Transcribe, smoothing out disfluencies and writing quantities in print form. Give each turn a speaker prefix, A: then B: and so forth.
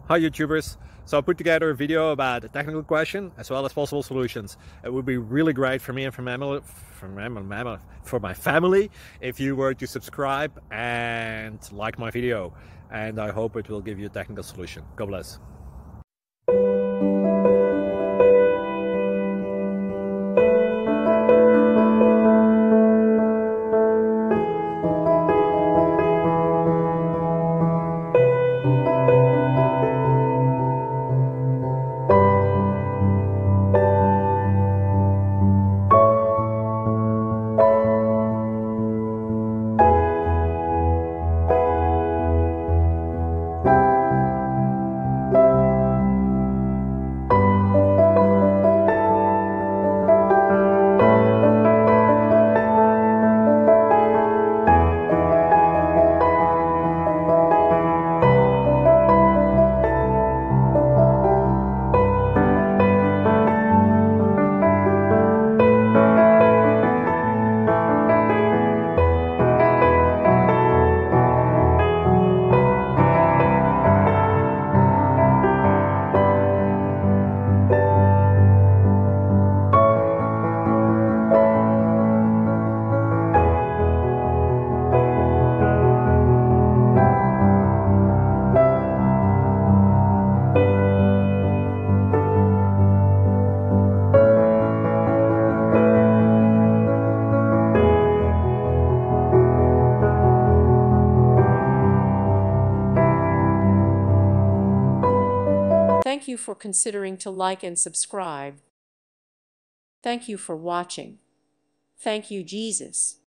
A: Hi YouTubers! So I put together a video about a technical question as well as possible solutions. It would be really great for me and for my family if you were to subscribe and like my video, and I hope it will give you a technical solution. God bless.
B: Thank you for considering to like and subscribe. Thank you for watching. Thank you, Jesus.